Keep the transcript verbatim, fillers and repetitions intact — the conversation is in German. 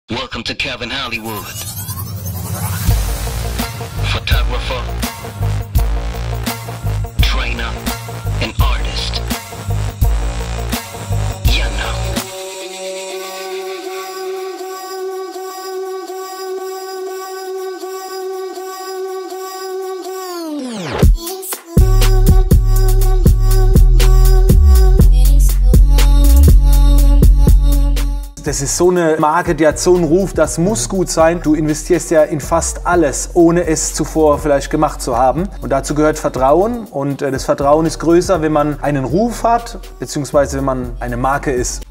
Welcome to Kevin Hollywood. Photographer, trainer, and artist. You know. Das ist so eine Marke, die hat so einen Ruf, das muss gut sein. Du investierst ja in fast alles, ohne es zuvor vielleicht gemacht zu haben. Und dazu gehört Vertrauen. Und das Vertrauen ist größer, wenn man einen Ruf hat, beziehungsweise wenn man eine Marke ist.